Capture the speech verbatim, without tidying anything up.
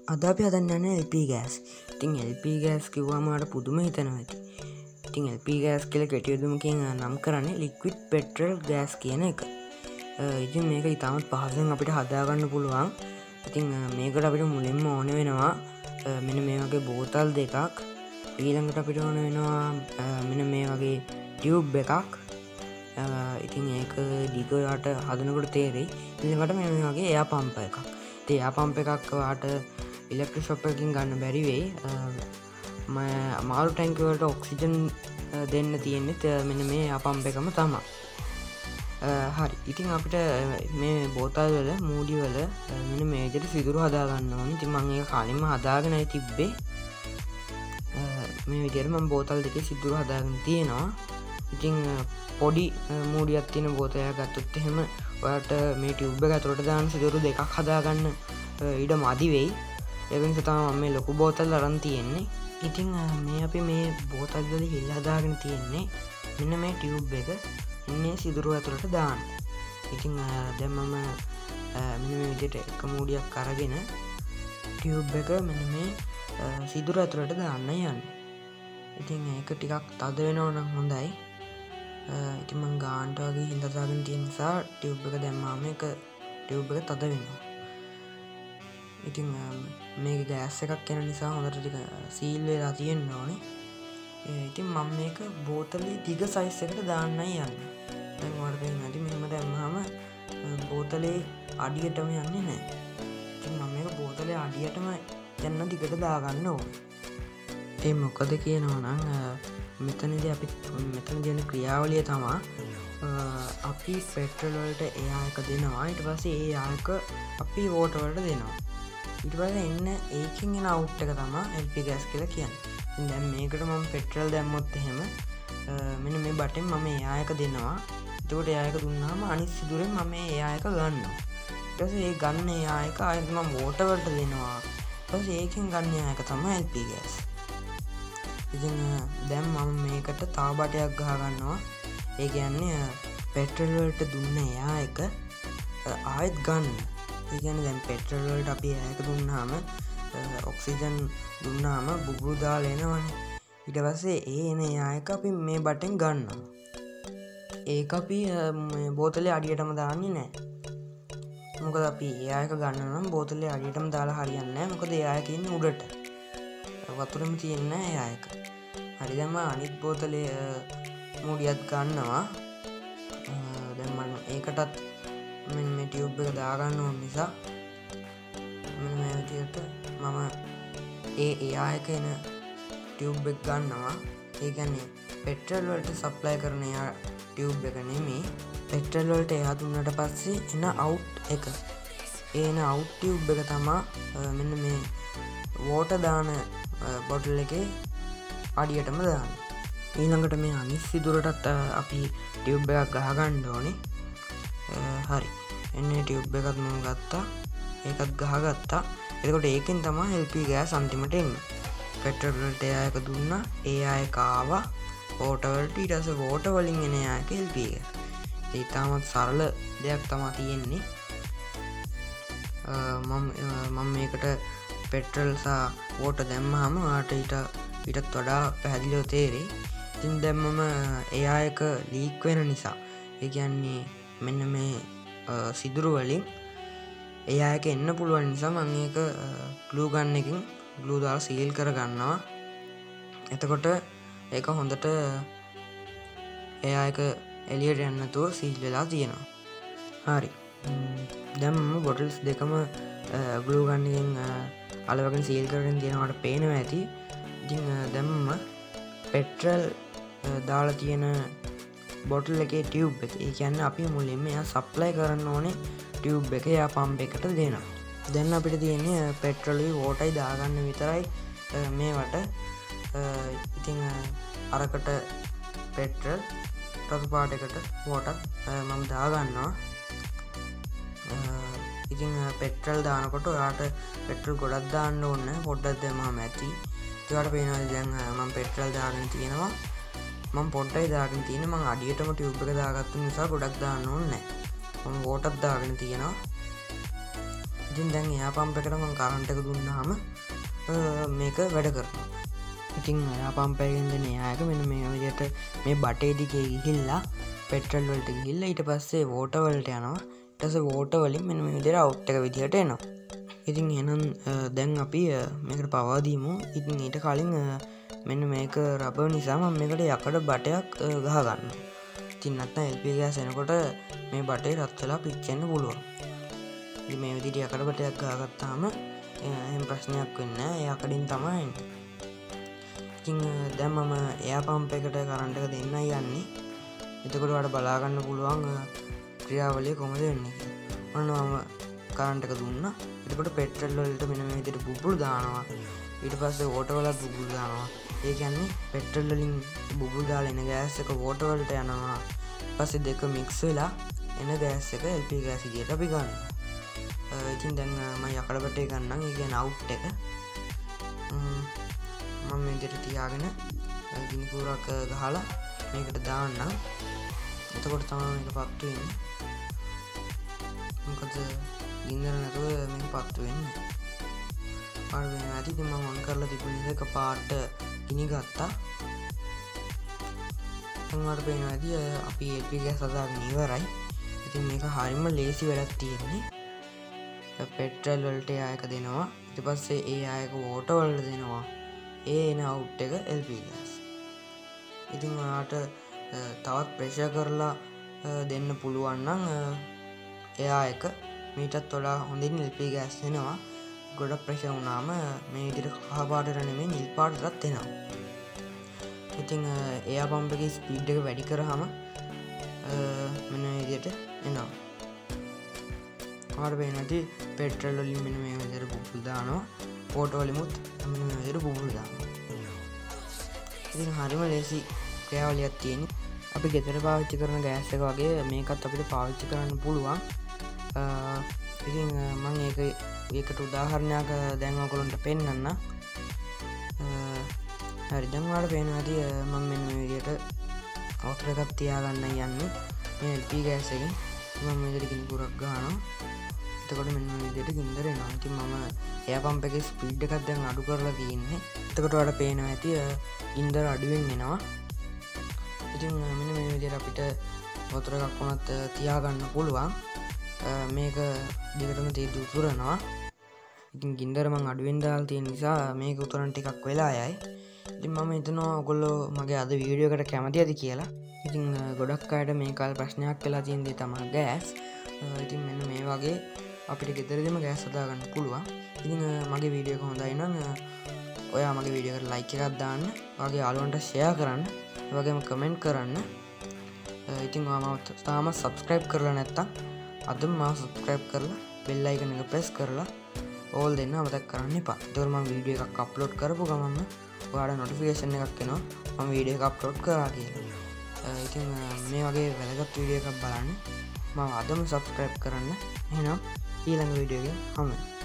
අද අපි හදන්න යන්නේ එල් පී ගෑස්. ඉතින් එල් පී ගෑස් කිව්වම ඔයාලට පුදුම හිතෙනවා ඇති. ඉතින් එල් පී ගෑස් කියලා කෙටි යොදමකින් නම් කරන්නේ ලික්විඩ් පෙට්‍රල් ගෑස් කියන එක. ඉතින් මේක ඉතාමත් පහසුවෙන් අපිට හදාගන්න පුළුවන්. ඉතින් මේකට අපිට මුලින්ම ඕන වෙනවා මෙන්න මේ වගේ බෝතල් දෙකක්. ඊළඟට අපිට ඕන වෙනවා මෙන්න මේ වගේ ටියුබ් එකක්. ඉතින් ඒක දිග යට හදනකොට තේරෙයි. ඊළඟට මෙන්න මේ වගේ එයා පම්ප එකක්. ඉතින් එයා පම්ප එකක් වාට ඉලෙක්ට්‍රික් ෂොප් එකකින් ගන්න බැරි වෙයි. මම මාළු ටැංකිය වලට ඔක්සිජන් දෙන්න තියෙන්නේ මෙන්න මේ එයා පම්ප එකම තමයි. හරි. ඉතින් අපිට මේ බෝතල් වල මූඩි වල මෙන්න මේ විදිහට සිදුරු හදා ගන්න ඕනේ. ඉතින් මම ඒක කලින්ම හදාගෙනයි තිබ්බේ. මේ විදිහට මම බෝතල් දෙකේ සිදුරු හදාගෙන තියෙනවා. ඉතින් පොඩි මූඩියක් තියෙන බෝතලයක් ගත්තොත් එහෙම ඔයාලට මේ ටියුබ් එක ඇතුලට දාන සිදුරු දෙකක් හදාගන්න ඉඩ මදි වෙයි. ඒක නිසා තමයි මම මේ ලොකු බෝතල් අරන් තියෙන්නේ. ඉතින් මේ අපි මේ බෝතල් වල හිල් හදාගෙන තියෙන්නේ මෙන්න මේ ටියුබ් එක ඉන්නේ සිදුරු ඇතුලට දාන්න. ඉතින් දැන් මම මෙන්න මේ විදිහට එක මූඩියක් අරගෙන ටියුබ් එක මෙන්න මේ සිදුරු ඇතුලට දාන්න යන්නේ. ඉතින් ඒක ටිකක් තද වෙනවා නම් හොඳයි. ඉතින් මම ගාන්ට වගේ හිල් හදාගෙන තියෙන නිසා ටියුබ් එක දැම්මාම ඒක ටියුබ් එක තද වෙනවා. ඉතින් මේක ගෑස් එකක් යන නිසා හොඳට ටික සීල් වෙලා තියෙන්න ඕනේ. ඉතින් මම මේක බෝතලේ දිග සයිස් එකට දාන්නයි යන්නේ. දැන් ඔයාලට පේන්නේ නැති මෙහෙම දැම්මම බෝතලේ අඩියටම යන්නේ නැහැ. ඉතින් මම මේක බෝතලේ අඩියටම යන්න දිගට දාගන්න ඕනේ. ඒ මොකද කියනවා නම් මෙතනදී අපි මෙතන දෙන ක්‍රියාවලිය තමයි අපි පෙට්‍රල් වලට එයා එක දෙනවා. ඊට පස්සේ ඒ යායක අපි වෝටර් වලට දෙනවා. ඊට පස්සේ එන්න ඒකෙන් එන අවුට් එක තමයි එල් පී ගෑස් කියලා කියන්නේ. ඉතින් දැන් මේකට මම පෙට්‍රල් දැම්මොත් එහෙම මෙන්න මේ බටෙන් මම එයා එක දෙනවා. එතකොට එයා එක දුන්නාම අනිත් සිදුරෙන් මම එයා එක ගන්නවා. ඊට පස්සේ ඒ ගන්න එයා එක ආයෙත් මම වෝටර් වලට දෙනවා. ඊට පස්සේ ඒකෙන් ගන්න එයා එක තමයි එල් පී ගෑස්. ඉතින් දැන් මම මේකට තව බටයක් ගහ ගන්නවා. ඒ කියන්නේ පෙට්‍රල් වලට දුන්න එයා එක ආයෙත් ගන්න. ඒ කියන්නේ දැන් පෙට්‍රල් වලට අපි එයා එක දුන්නාම ඔක්සිජන් දුන්නාම බුබුලු දාලා එනවනේ. ඊට පස්සේ ඒ එන එයා එක අපි මේ බටෙන් ගන්නවා. ඒක අපි මේ බෝතලේ අඩියටම දාන්නේ නැහැ. මොකද අපි එයා එක ගන්න නම් බෝතලේ අඩියටම දාලා හරියන්නේ නැහැ. මොකද එයා එක ඉන්නේ උඩට. වතුරෙම තියෙන්නේ එයා එක. හරි දැන් මම අනිත් බෝතලේ මූඩියක් ගන්නවා. දැන් මම ඒකටත් මෙන්න මේ ටියුබ් එක දාගන්න ඕන නිසා මෙන්න මේ විදිහට මම ඒ එයා එක එන ටියුබ් එක ගන්නවා. ඒ කියන්නේ පෙට්‍රල් වලට සප්ලයි කරන එයා ටියුබ් එක නෙමෙයි. පෙට්‍රල් වලට එයා දුන්නට පස්සේ එන අවුට් එක. ඒ එන අවුට් ටියුබ් එක තමයි මෙන්න මේ වෝටර් දාන බොටල් එකේ අඩියටම දාන්න. ඊළඟට මේ අනිත් සිදුරටත් අපි ටියුබ් එකක් ගහ ගන්න ඕනේ. හරි. එන්නේ ටියුබ් එකක් මම ගත්තා. ඒකත් ගහගත්තා. එතකොට ඒකෙන් තමයි එල් පී ගෑස් අන්තිමට එන්නේ. පෙට්‍රල් වලට එයා එක දුන්නා. ඒ ආය කාවා වෝටර් වලට. ඊට පස්සේ වෝටර් වලින් එන එයා එක එල් පී ගෑස්. ඒ තාමත් සරල දෙයක් තමයි තියෙන්නේ. මම මම මේකට පෙට්‍රල් සහ වෝටර් දැම්මහම ඔයාලට ඊට ඊටත් වඩා පැහැදිලිව තේරෙයි. ඉතින් දැන් මම එයා එක ලීක් වෙන නිසා ඒ කියන්නේ මෙන්න මේ සිදුරු වලින් එයා එක එන්න පුළුවන් නිසා මම ඒක ග්ලූ ගන් එකකින් ග්ලූ දාලා සීල් කර ගන්නවා. එතකොට ඒක හොඳට එයා එක එළියට යන්න නැතුව සීල් වෙලා තියෙනවා. හරි. දැන් මම බොටල්ස් දෙකම ග්ලූ ගන් එකෙන් අලවගෙන සීල් කරගෙන තියෙනවට පේනවා ඇති. ඉතින් දැන් මම පෙට්‍රල් දාලා තියෙන බොටල් එකේ ටියුබ් එක. ඒ කියන්නේ අපි මුලින්ම එයා සප්ලයි කරන්න ඕනේ ටියුබ් එක එයා පම්ප් එකට දෙනවා. දැන් අපිට තියෙන්නේ පෙට්‍රලුයි වෝටරයි දාගන්න විතරයි මේවට. ඉතින් අරකට පෙට්‍රල් රතු පාටකට වෝටර් මම දාගන්නවා. ඉතින් පෙට්‍රල් දානකොට ඔයාට පෙට්‍රල් ගොඩක් දාන්න ඕනේ. පොඩ්ඩක් දැම්මම ඇති. ඒකට පේනවා දැන් මම පෙට්‍රල් දාගෙන තියෙනවා. මම පොඩ්ඩයි දාගෙන තියෙන්නේ. මම අඩියටම ටියුබ් එක දාගත්තු නිසා ගොඩක් දාන්න ඕනේ නැහැ. මම වෝටර් දාගෙන තියෙනවා. ඉතින් දැන් එයා පම්ප එකට මම කරන්ට් එක දුන්නාම මේක වැඩ කරනවා. ඉතින් එයා පම්ප එකෙන් දෙන එයාක මෙන්න මේ විදිහට මේ බටේ දිගේ ගිහිල්ලා පෙට්‍රල් වලට ගිහිල්ලා ඊට පස්සේ වෝටර් වලට යනවා. ඊට පස්සේ වෝටර් වලින් මෙන්න මේ විදිහට අවුට් එක විදිහට එනවා. ඉතින් එහෙනම් දැන් අපි මේකට පවා දීමු. ඉතින් ඊට කලින් මෙන්න මේක රබර් නිසා මම මේකට යකඩ බටයක් ගහ ගන්නවා. ඉතින් නැත්නම් එල් පී ගෑස් එනකොට මේ බටේ රත් වෙලා පිච්චෙන්න පුළුවන්. ඉතින් මේ විදිහට යකඩ බටයක් ගහගත්තාම එහෙම ප්‍රශ්නයක් වෙන්නේ නැහැ. ඒ යකඩින් තමයි එන්නේ. ඉතින් දැන් මම එයා පම්ප් එකට කරන්ට් එක දෙන්නයි යන්නේ. එතකොට ඔයාලට බලා ගන්න පුළුවන් ක්‍රියාවලිය කොහොමද වෙන්නේ කියලා. ඔන්න මම කරන්ට් එක දුන්නා. එතකොට පෙට්‍රල් වලට මෙන්න මේ විදිහට බුබුලු දානවා. ඊට පස්සේ වෝටර් වලට බුබුලු දානවා. ඒ කියන්නේ පෙට්‍රල් වලින් බුබුලු දාලා එන ගෑස් එක වෝටර් වලට යනවා. ඊට පස්සේ දෙක මික්ස් වෙලා එන ගෑස් එක එල් පී ගෑස් විදියට අපි ගන්නවා. ඉතින් දැන් මම යකඩ බටේ ගන්නම්. ඒ කියන්නේ අවුට් එක. මම මේ විදිහට තියාගෙන ගිනි කූරක් ගහලා මේකට දාන්නම්. එතකොට තමයි මේක පත්තු වෙන්නේ. මොකද ගින්දර නැතුව මේක පත්තු වෙන්නේ. පාර වෙනවා ඇති. ඉතින් මම ඔන් කරලා තිබුණේ එක පාට ගිනි ගත්තා. දැන් වල පේනවා ඇති අපි එල් පී ගෑස් හදාගෙන ඉවරයි. ඉතින් මේක හරියම ලේසි වැඩක් තියෙන්නේ. පෙට්‍රල් වලට ආයක දෙනවා. ඊට පස්සේ ඒ ආයක වෝටර් වලට දෙනවා. ඒ එන අවුට් එක එල් පී ගෑස්. ඉතින් ඔයාට තවත් ප්‍රෙෂර් කරලා දෙන්න පුළුවන් නම් එයා එක මීටත් වඩා හොඳින් එල් පී ගෑස් එනවා. ගොඩක් ප්‍රෙෂර් වුණාම මේ විදිහට කහ පාටට නෙමෙයි නිල් පාටටත් එනවා. ඉතින් එයා පම්ප් එකේ ස්පීඩ් එක වැඩි කරාම මෙන්න මේ විදිහට එනවා. ඔයාලට පේනවා ඇති පෙට්‍රල් වලින් මෙන්න මේ විදිහට බුබුලු දානවා. වෝටර් වලිමුත් මෙන්න මේ විදිහට බුබුලු දානවා. ඉතින් හරියම ලේසි ක්‍රියාවලියක් තියෙන්නේ. අපි ගෙදර පාවිච්චි කරන ගෑස් එක වගේ මේකත් අපිට පාවිච්චි කරන්න පුළුවන්. ඉතින් මම ඒක ඒකට උදාහරණයක් දැන් ඔයගොල්ලන්ට පෙන්නන්න. හරි දැන් ඔයාලට පේනවා ඇති මම මෙන්න මේ විදිහට වෝටර් එකක් තියාගන්න යන්නේ. මේ එල් පී ගෑස් එකෙන් මම මේ විදිහට ගිනි පුරක් ගන්නවා. එතකොට මෙන්න මේ විදිහට ගින්දර එනවා. ඉතින් මම එයා පම්ප් එකේ ස්පීඩ් එකක් දැන් අඩු කරලා තියෙන්නේ. එතකොට ඔයාලට පේනවා ඇති ගින්දර අඩුවෙන් එනවා. ඉතින් මෙන්න මේ විදිහට අපිට වතුර එකක් වුණත් තියාගන්න පුළුවන්. මේක දිගටම තීදු උතුරනවා. ඉතින් ගින්දර මං අඩුවෙන් දාලා තියෙන නිසා මේක උතුරන ටිකක් වෙලා යයි. ඉතින් මම හිතනවා ඔයගොල්ලෝ මගේ අද වීඩියෝ එකට කැමතිද කියලා. ඉතින් ගොඩක් අයට මේ කාලේ ප්‍රශ්නයක් වෙලා තියෙන දේ තමයි ගෑස්. ඉතින් මෙන්න මේ වගේ අපිට ගෙදරදීම ගෑස් හදාගන්න පුළුවන්. ඉතින් මගේ වීඩියෝ එක හොඳයි නම් ඔයා මගේ වීඩියෝ එකට ලයික් එකක් දාන්න, ඔයාගේ යාළුවන්ට ෂෙයා කරන්න, ඒ වගේම කමෙන්ට් කරන්න. ඉතින් ඔයා මම තාම සබ්ස්ක්‍රයිබ් කරලා නැත්තම් අදම මාව සබ්ස්ක්‍රයිබ් කරලා බෙල් අයිකන් එක ප්‍රෙස් කරලා ඕල් දෙන්න අමතක කරන්න එපා. ඒතකොට මම වීඩියෝ එකක් අප්ලෝඩ් කරපු ගමන්ම ඔයාලට නොටිෆිකේෂන් එකක් එනවා මම වීඩියෝ එක අප්ලෝඩ් කරා කියලා. ඉතින් මේ වගේ වැදගත් වීඩියෝ එකක් බලන්න මම අදම සබ්ස්ක්‍රයිබ් කරන්න. එහෙනම් ඊළඟ වීඩියෝ එකෙන් හමු වෙමු.